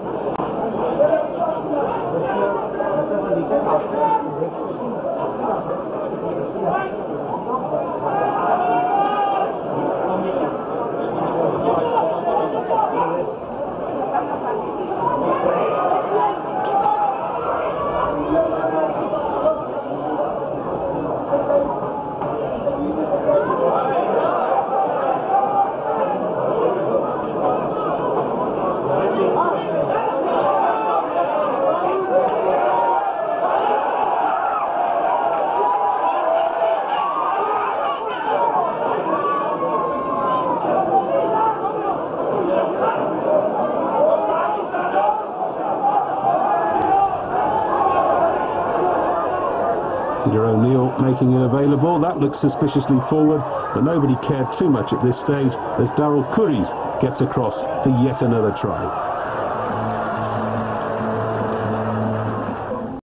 Making it available. That looks suspiciously forward, but nobody cared too much at this stage as Darryll Coeries gets across for yet another try.